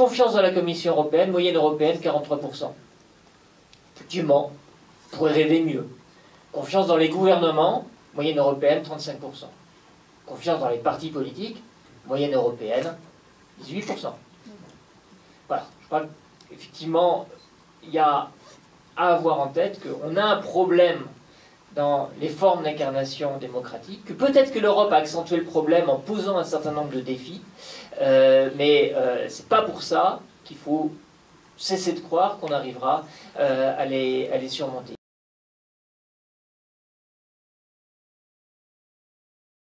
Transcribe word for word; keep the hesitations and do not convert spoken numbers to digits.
Confiance dans la Commission européenne, moyenne européenne quarante-trois pour cent. Effectivement, on pourrait rêver mieux. Confiance dans les gouvernements, moyenne européenne trente-cinq pour cent. Confiance dans les partis politiques, moyenne européenne dix-huit pour cent. Voilà, je crois qu'effectivement, il y a à avoir en tête qu'on a un problème dans les formes d'incarnation démocratique, que peut-être que l'Europe a accentué le problème en posant un certain nombre de défis, euh, mais euh, c'est pas pour ça qu'il faut cesser de croire qu'on arrivera euh, à les, à les surmonter.